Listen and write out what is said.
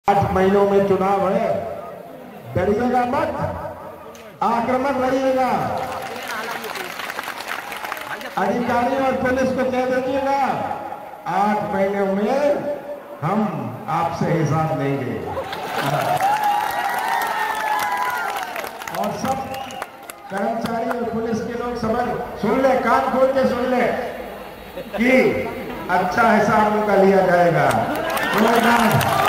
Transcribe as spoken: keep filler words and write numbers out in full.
आठ महीनों में चुनाव है, डरिएगा मत, आक्रामक रहिएगा। अधिकारी और पुलिस को कह दीजिएगा आठ महीनों में हम आपसे हिसाब लेंगे। और सब कर्मचारी और पुलिस के लोग समझ सुन ले, कान खोल के सुन ले कि अच्छा हिसाब उनका लिया जाएगा।